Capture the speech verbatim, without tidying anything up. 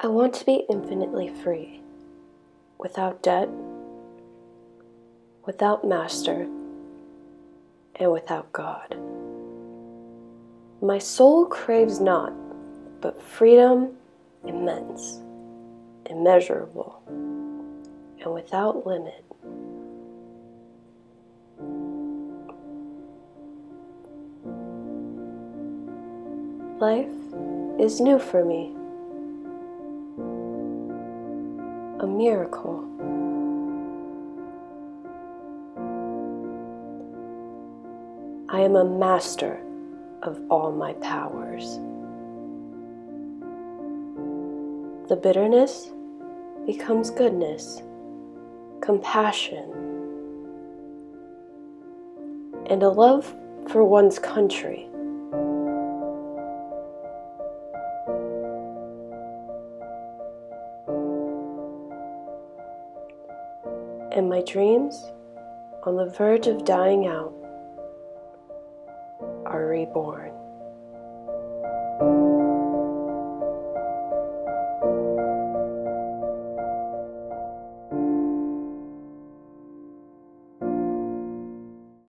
I want to be infinitely free, without debt, without master, and without God. My soul craves naught but freedom immense, immeasurable, and without limit. Life is new for me, a miracle. I am a master of all my powers. The bitterness becomes goodness, compassion, and a love for one's country. And my dreams, on the verge of dying out, are reborn.